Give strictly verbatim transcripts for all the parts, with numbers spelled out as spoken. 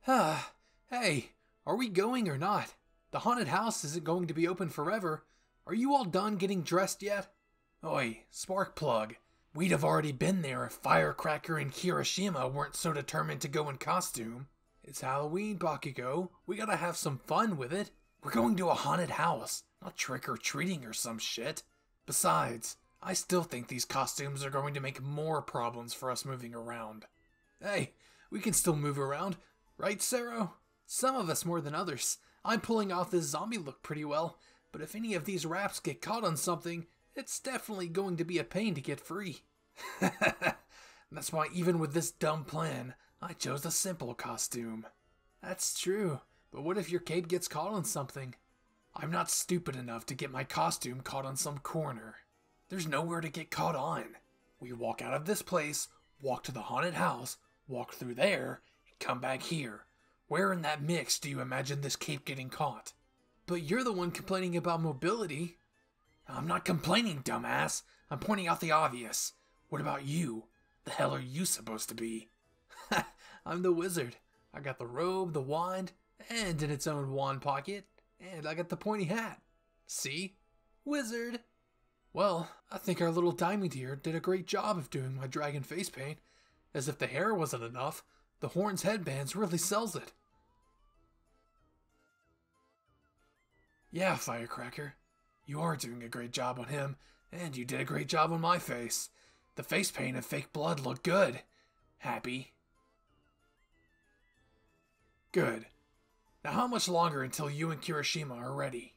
Ah, hey, are we going or not? The haunted house isn't going to be open forever. Are you all done getting dressed yet? Oi, Sparkplug, we'd have already been there if Firecracker and Kirishima weren't so determined to go in costume. It's Halloween, Bakugo. We gotta have some fun with it. We're going to a haunted house, not trick-or-treating or some shit. Besides, I still think these costumes are going to make more problems for us moving around. Hey, we can still move around, right, Sero? Some of us more than others. I'm pulling off this zombie look pretty well, but if any of these wraps get caught on something, it's definitely going to be a pain to get free. That's why even with this dumb plan, I chose a simple costume. That's true, but what if your cape gets caught on something? I'm not stupid enough to get my costume caught on some corner. There's nowhere to get caught on. We walk out of this place, walk to the haunted house, walk through there, and come back here. Where in that mix do you imagine this cape getting caught? But you're the one complaining about mobility. I'm not complaining, dumbass. I'm pointing out the obvious. What about you? The hell are you supposed to be? I'm the wizard. I got the robe, the wand, and in its own wand pocket, and I got the pointy hat. See? Wizard! Well, I think our little Diamond here did a great job of doing my dragon face paint. As if the hair wasn't enough, the Horns headbands really sells it. Yeah, Firecracker. You are doing a great job on him, and you did a great job on my face. The face paint and fake blood look good. Happy? Good. Now how much longer until you and Kirishima are ready?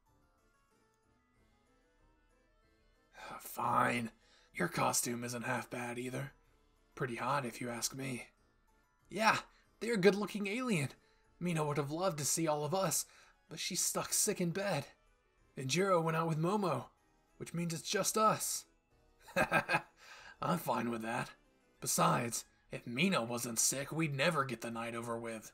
Fine. Your costume isn't half bad either. Pretty hot if you ask me. Yeah, they're a good-looking alien. Mina would have loved to see all of us, but she's stuck sick in bed. And Jiro went out with Momo, which means it's just us. I'm fine with that. Besides, if Mina wasn't sick, we'd never get the night over with.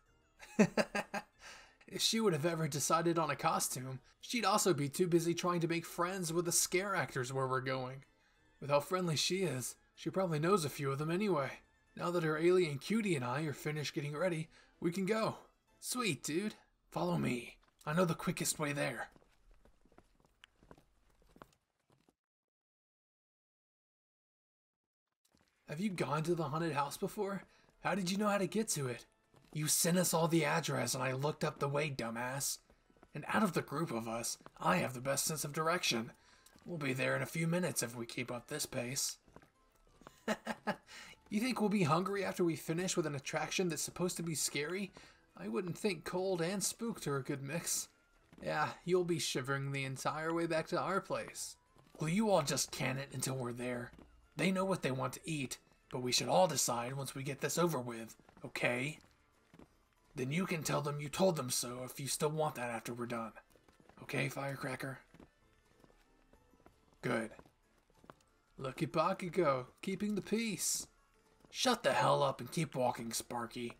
If she would have ever decided on a costume, she'd also be too busy trying to make friends with the scare actors where we're going. With how friendly she is, she probably knows a few of them anyway. Now that her alien cutie and I are finished getting ready, we can go. Sweet, dude. Follow me. I know the quickest way there. Have you gone to the haunted house before? How did you know how to get to it? You sent us all the address and I looked up the way, dumbass. And out of the group of us, I have the best sense of direction. We'll be there in a few minutes if we keep up this pace. You think we'll be hungry after we finish with an attraction that's supposed to be scary? I wouldn't think cold and spooked are a good mix. Yeah, you'll be shivering the entire way back to our place. Will you all just can it until we're there? They know what they want to eat, but we should all decide once we get this over with, okay? Then you can tell them you told them so if you still want that after we're done. Okay, Firecracker? Good. Look at Bakugo, keeping the peace. Shut the hell up and keep walking, Sparky.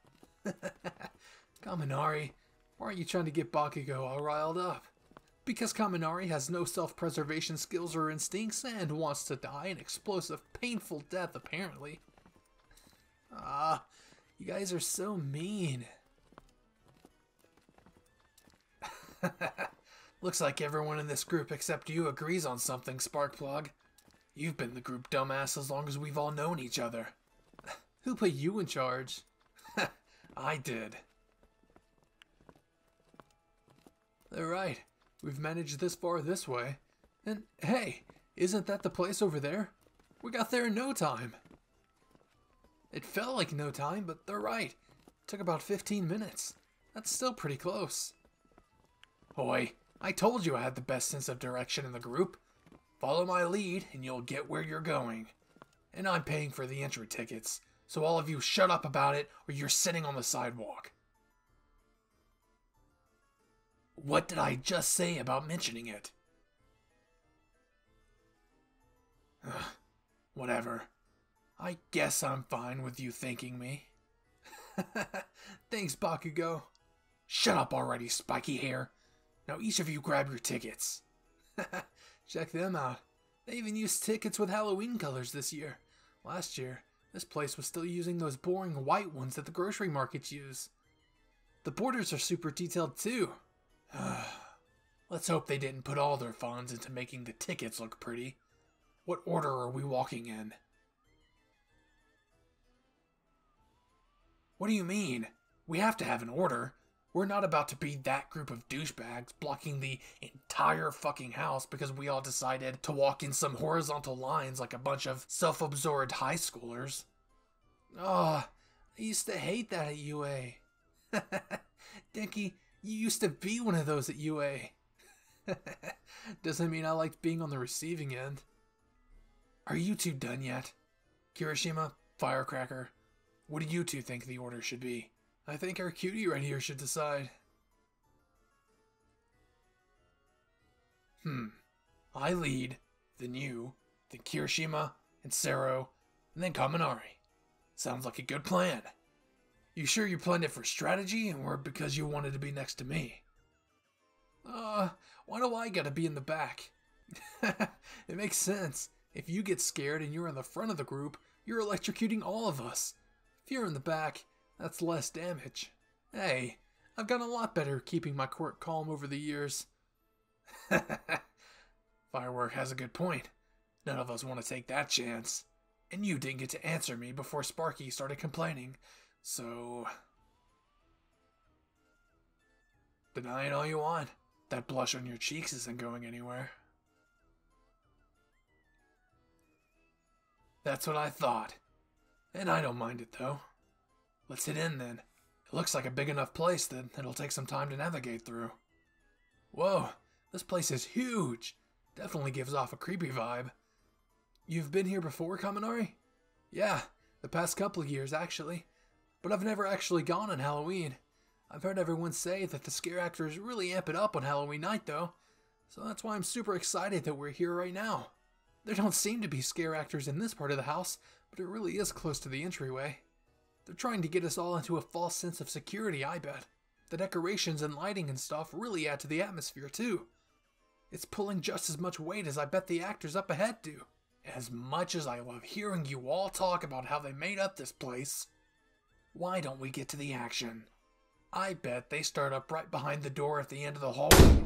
Kaminari, why are you trying to get Bakugo all riled up? Because Kaminari has no self-preservation skills or instincts and wants to die an explosive, painful death, apparently. Ah, you guys are so mean. Looks like everyone in this group except you agrees on something, Sparkplug. You've been the group dumbass as long as we've all known each other. Who put you in charge? I did. They're right. We've managed this far this way. And hey, isn't that the place over there? We got there in no time. It felt like no time, but they're right. It took about fifteen minutes. That's still pretty close. Oi, I told you I had the best sense of direction in the group. Follow my lead and you'll get where you're going. And I'm paying for the entry tickets, so all of you shut up about it or you're sitting on the sidewalk. What did I just say about mentioning it? Ugh, whatever. I guess I'm fine with you thanking me. Thanks, Bakugo. Shut up already, spiky hair. Now each of you grab your tickets. Check them out. They even used tickets with Halloween colors this year. Last year, this place was still using those boring white ones that the grocery markets use. The borders are super detailed too. Let's hope they didn't put all their funds into making the tickets look pretty. What order are we walking in? What do you mean? We have to have an order. We're not about to be that group of douchebags blocking the entire fucking house because we all decided to walk in some horizontal lines like a bunch of self-absorbed high schoolers. Oh, I used to hate that at U A. Denki, you used to be one of those at U A. Doesn't mean I liked being on the receiving end. Are you two done yet? Kirishima, Firecracker, what do you two think the order should be? I think our cutie right here should decide. Hmm. I lead, then you, then Kirishima, and Sero, and then Kaminari. Sounds like a good plan. You sure you planned it for strategy or because you wanted to be next to me? Uh, why do I gotta be in the back? It makes sense. If you get scared and you're in the front of the group, you're electrocuting all of us. If you're in the back, that's less damage. Hey, I've gotten a lot better keeping my court calm over the years. Firework has a good point. None of us want to take that chance. And you didn't get to answer me before Sparky started complaining, so... Deny it all you want. That blush on your cheeks isn't going anywhere. That's what I thought. And I don't mind it, though. Let's hit in, then. It looks like a big enough place that it'll take some time to navigate through. Whoa, this place is huge. Definitely gives off a creepy vibe. You've been here before, Kaminari? Yeah, the past couple of years, actually. But I've never actually gone on Halloween. I've heard everyone say that the scare actors really amp it up on Halloween night, though. So that's why I'm super excited that we're here right now. There don't seem to be scare actors in this part of the house, but it really is close to the entryway. They're trying to get us all into a false sense of security, I bet. The decorations and lighting and stuff really add to the atmosphere, too. It's pulling just as much weight as I bet the actors up ahead do. As much as I love hearing you all talk about how they made up this place, why don't we get to the action? I bet they start up right behind the door at the end of the hallway.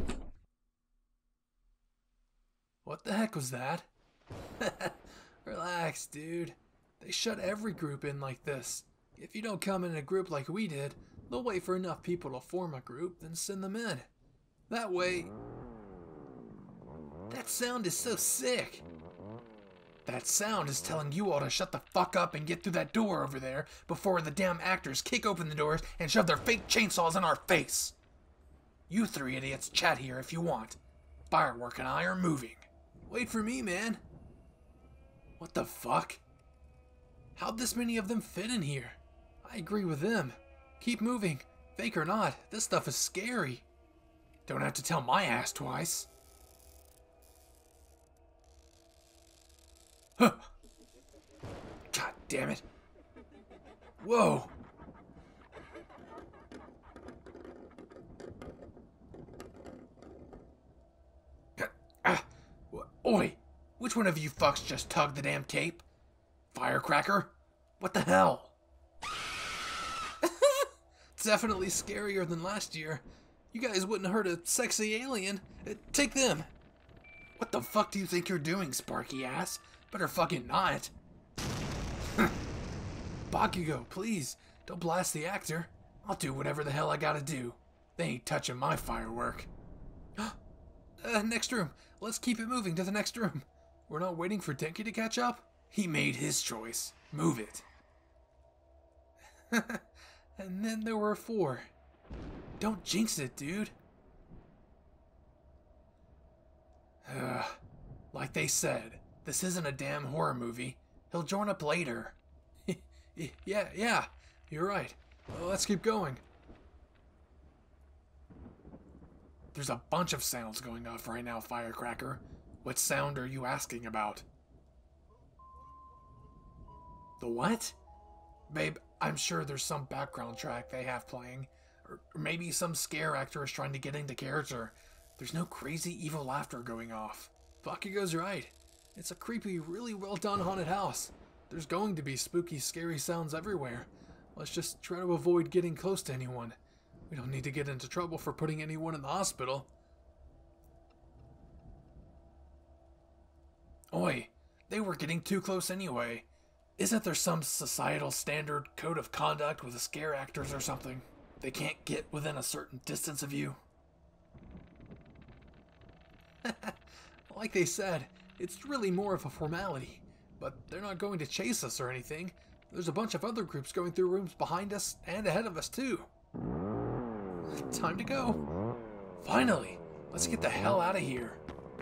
What the heck was that? Relax, dude. They shut every group in like this. If you don't come in a group like we did, they'll wait for enough people to form a group, then send them in. That way... That sound is so sick. That sound is telling you all to shut the fuck up and get through that door over there before the damn actors kick open the doors and shove their fake chainsaws in our face. You three idiots chat here if you want. Firework and I are moving. Wait for me, man. What the fuck? How'd this many of them fit in here? I agree with them. Keep moving. Fake or not, this stuff is scary. Don't have to tell my ass twice. Huh. God damn it. Whoa. Ah. Oi. Which one of you fucks just tugged the damn tape? Firecracker? What the hell? Definitely scarier than last year. You guys wouldn't hurt a sexy alien. Take them. What the fuck do you think you're doing, Sparky ass? Better fucking not. Bakugo, please, don't blast the actor. I'll do whatever the hell I gotta do. They ain't touching my firework. uh, next room. Let's keep it moving to the next room. We're not waiting for Denki to catch up? He made his choice. Move it. And then there were four. Don't jinx it, dude. Uh, like they said, this isn't a damn horror movie. He'll join up later. yeah, yeah, you're right. Well, let's keep going. There's a bunch of sounds going off right now, Firecracker. What sound are you asking about? The what? Babe, I'm sure there's some background track they have playing. Or maybe some scare actor is trying to get into character. There's no crazy evil laughter going off. Bakugo's right. It's a creepy, really well done haunted house. There's going to be spooky, scary sounds everywhere. Let's just try to avoid getting close to anyone. We don't need to get into trouble for putting anyone in the hospital. Oi, they were getting too close anyway. Isn't there some societal standard code of conduct with the scare actors or something? They can't get within a certain distance of you? Like they said, it's really more of a formality. But they're not going to chase us or anything. There's a bunch of other groups going through rooms behind us and ahead of us too. Time to go. Finally, let's get the hell out of here.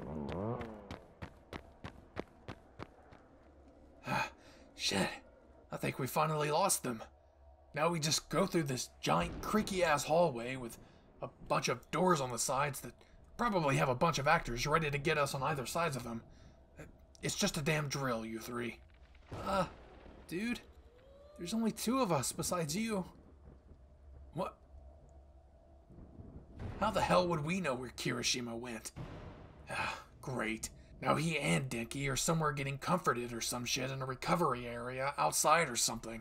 Ah, shit. I think we finally lost them. Now we just go through this giant creaky ass hallway with a bunch of doors on the sides that probably have a bunch of actors ready to get us on either sides of them. It's just a damn drill, you three. Uh, dude, there's only two of us besides you. What? How the hell would we know where Kirishima went? Ah, great. Now he and Denki are somewhere getting comforted or some shit in a recovery area outside or something.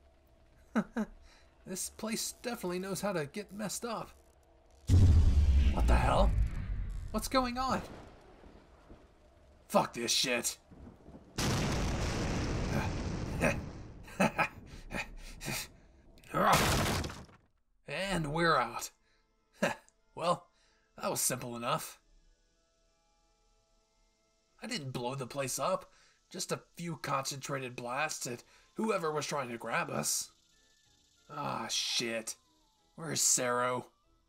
This place definitely knows how to get messed up. What the hell? What's going on? Fuck this shit. And we're out. Well, that was simple enough. I didn't blow the place up. Just a few concentrated blasts at whoever was trying to grab us. Ah, shit. Where's Sero?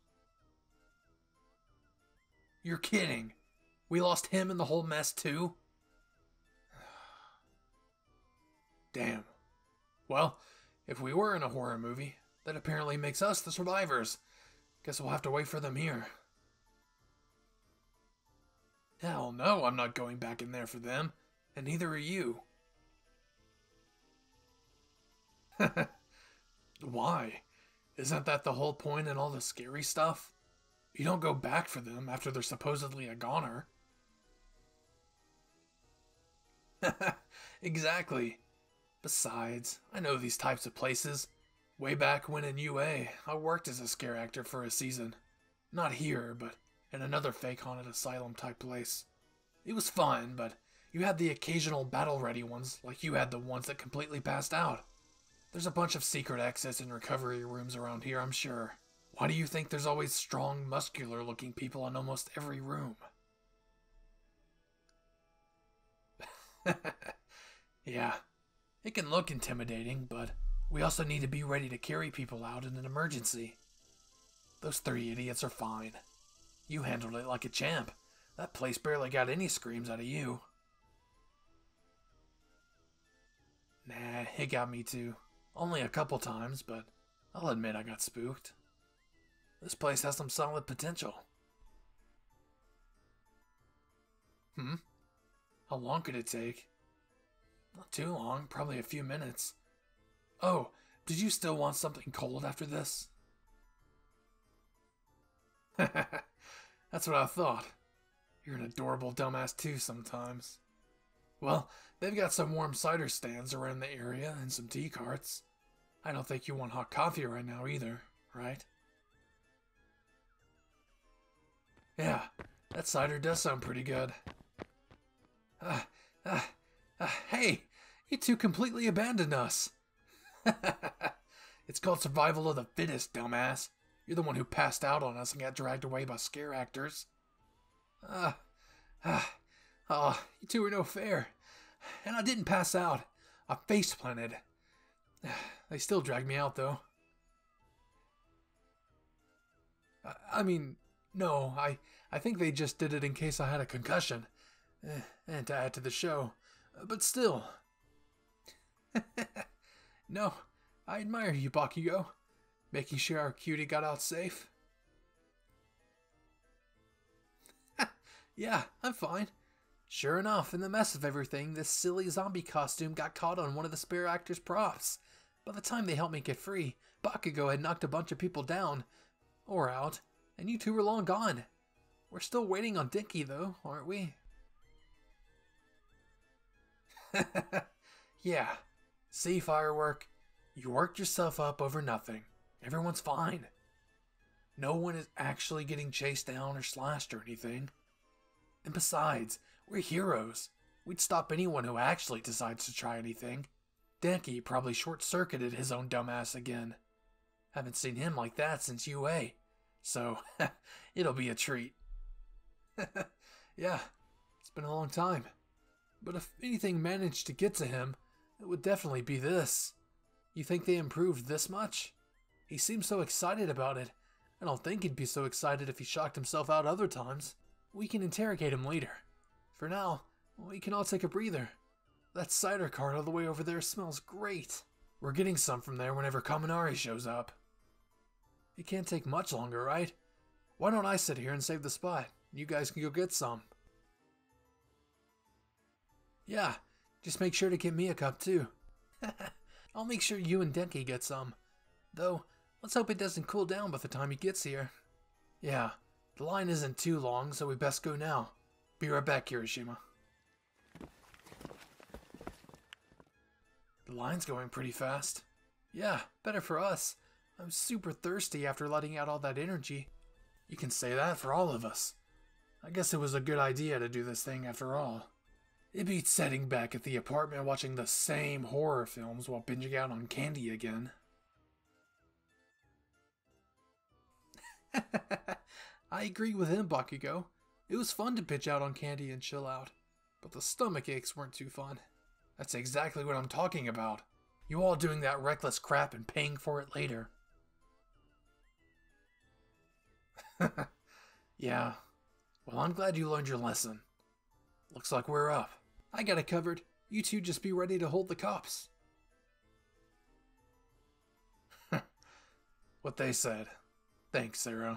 You're kidding. We lost him and the whole mess too? Damn. Well, if we were in a horror movie, that apparently makes us the survivors. Guess we'll have to wait for them here. Hell no, I'm not going back in there for them. And neither are you. Why? Isn't that the whole point in all the scary stuff? You don't go back for them after they're supposedly a goner. Exactly. Besides, I know these types of places. Way back when in U A, I worked as a scare actor for a season. Not here, but in another fake haunted asylum type place. It was fun, but you had the occasional battle-ready ones, like you had the ones that completely passed out. There's a bunch of secret exits and recovery rooms around here, I'm sure. Why do you think there's always strong, muscular-looking people in almost every room? Yeah, it can look intimidating, but we also need to be ready to carry people out in an emergency. Those three idiots are fine. You handled it like a champ. That place barely got any screams out of you. Nah, it got me too. Only a couple times, but I'll admit I got spooked. This place has some solid potential. Hmm? How long could it take? Not too long, probably a few minutes. Oh, did you still want something cold after this? That's what I thought. You're an adorable dumbass too sometimes. Well, they've got some warm cider stands around the area and some tea carts. I don't think you want hot coffee right now either, right? Yeah, that cider does sound pretty good. Uh, uh, uh, hey, you two completely abandoned us. It's called survival of the fittest, dumbass. You're the one who passed out on us and got dragged away by scare actors. Ah, uh, uh, oh, you two are no fair. And I didn't pass out. I face planted. They still dragged me out, though. I, I mean, no, I, I think they just did it in case I had a concussion. Eh, and to add to the show. But still. No, I admire you, Bakugo. Making sure our cutie got out safe. Yeah, I'm fine. Sure enough, in the mess of everything, this silly zombie costume got caught on one of the spare actor's props. By the time they helped me get free, Bakugo had knocked a bunch of people down. Or out. And you two were long gone. We're still waiting on Denki, though, aren't we? Yeah. See, Firework? You worked yourself up over nothing. Everyone's fine. No one is actually getting chased down or slashed or anything. And besides, we're heroes. We'd stop anyone who actually decides to try anything. Denki probably short-circuited his own dumbass again. Haven't seen him like that since U A, so it'll be a treat. Yeah, it's been a long time. But if anything managed to get to him, it would definitely be this. You think they improved this much? He seems so excited about it. I don't think he'd be so excited if he shocked himself out other times. We can interrogate him later. For now, we can all take a breather. That cider cart all the way over there smells great. We're getting some from there whenever Kaminari shows up. It can't take much longer, right? Why don't I sit here and save the spot? You guys can go get some. Yeah, just make sure to get me a cup too. I'll make sure you and Denki get some. Though, let's hope it doesn't cool down by the time he gets here. Yeah, the line isn't too long, so we best go now. Be right back, Kirishima. The line's going pretty fast. Yeah, better for us. I'm super thirsty after letting out all that energy. You can say that for all of us. I guess it was a good idea to do this thing after all. It beats sitting back at the apartment watching the same horror films while binging out on candy again. I agree with him, Bakugo. It was fun to pitch out on candy and chill out, but the stomach aches weren't too fun. That's exactly what I'm talking about. You all doing that reckless crap and paying for it later. Yeah. Well, I'm glad you learned your lesson. Looks like we're up. I got it covered. You two just be ready to hold the cops. What they said. Thanks, Zero.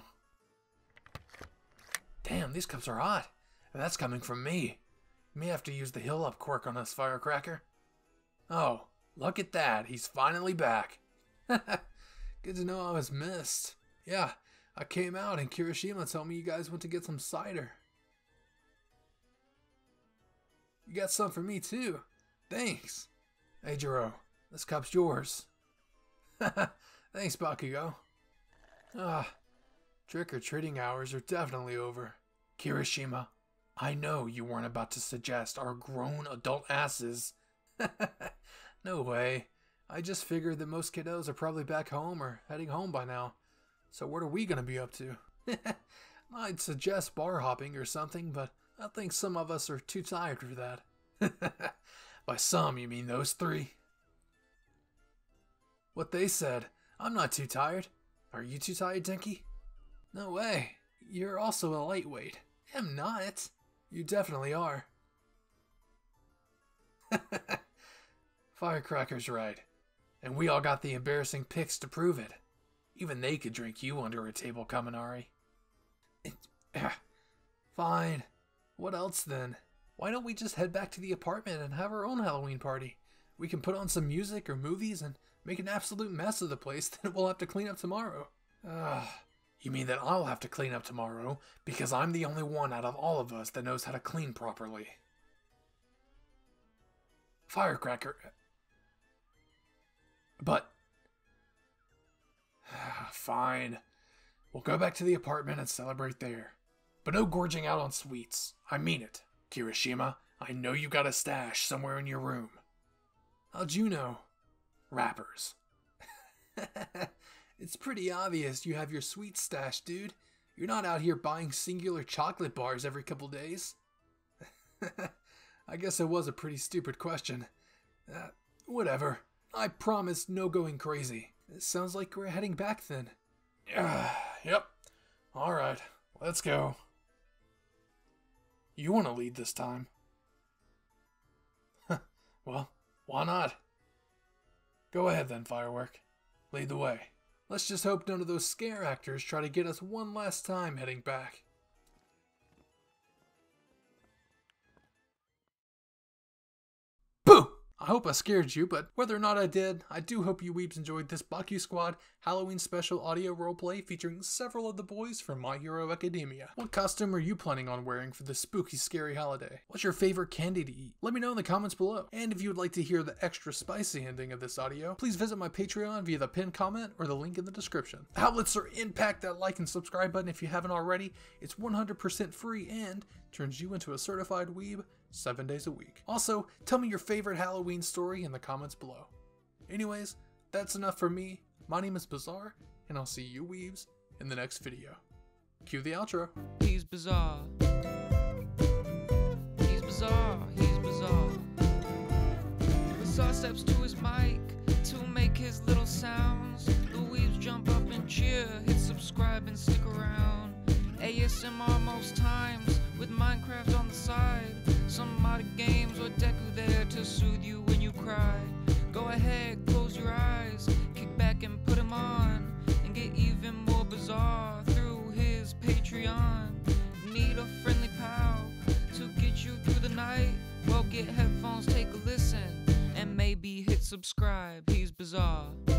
Damn, these cups are hot. And that's coming from me. You may have to use the heal up quirk on us, Firecracker. Oh, look at that. He's finally back. Good to know I was missed. Yeah, I came out and Kirishima told me you guys went to get some cider. You got some for me too. Thanks. Hey, Jiro, this cup's yours. Thanks, Bakugo. Ah, trick-or-treating hours are definitely over. Kirishima, I know you weren't about to suggest our grown adult asses. No way. I just figured that most kiddos are probably back home or heading home by now. So what are we gonna be up to? I'd suggest bar hopping or something, but I think some of us are too tired for that. By some, you mean those three? What they said. I'm not too tired. Are you too tired, Denki? No way. You're also a lightweight. I'm not. You definitely are. Firecracker's right. And we all got the embarrassing pics to prove it. Even they could drink you under a table, Kaminari. Fine. What else then? Why don't we just head back to the apartment and have our own Halloween party? We can put on some music or movies and make an absolute mess of the place that we'll have to clean up tomorrow. Ah, you mean that I'll have to clean up tomorrow because I'm the only one out of all of us that knows how to clean properly. Firecracker. But... Fine. We'll go back to the apartment and celebrate there. But no gorging out on sweets. I mean it. Kirishima, I know you got a stash somewhere in your room. How'd you know? Rappers. It's pretty obvious you have your sweet stash, dude. You're not out here buying singular chocolate bars every couple days. I guess it was a pretty stupid question. Uh, whatever. I promise no going crazy. It sounds like we're heading back then. Uh, yep. Alright, let's go. You want to lead this time? Well, why not? Go ahead then, Firework. Lead the way. Let's just hope none of those scare actors try to get us one last time heading back. Boo! I hope I scared you, but whether or not I did, I do hope you weebs enjoyed this Baku Squad Halloween special audio roleplay featuring several of the boys from My Hero Academia. What costume are you planning on wearing for this spooky, scary holiday? What's your favorite candy to eat? Let me know in the comments below. And if you would like to hear the extra spicy ending of this audio, please visit my Patreon via the pinned comment or the link in the description. Outlets are impact that like and subscribe button if you haven't already. It's one hundred percent free and turns you into a certified weeb seven days a week. Also, tell me your favorite Halloween story in the comments below. Anyways, that's enough for me. My name is Bizarre, and I'll see you weebs in the next video. Cue the outro. He's bizarre. He's bizarre. He's bizarre. Bizarre steps to his mic to make his little sounds. The weebs jump up and cheer, hit subscribe and stick around. A S M R most times with Minecraft on the side. Some modded games or Deku there to soothe you when you cry. Go ahead, close your eyes, kick back and put him on, and get even more bizarre through his Patreon. Need a friendly pal to get you through the night? Well, get headphones, take a listen, and maybe hit subscribe. He's bizarre.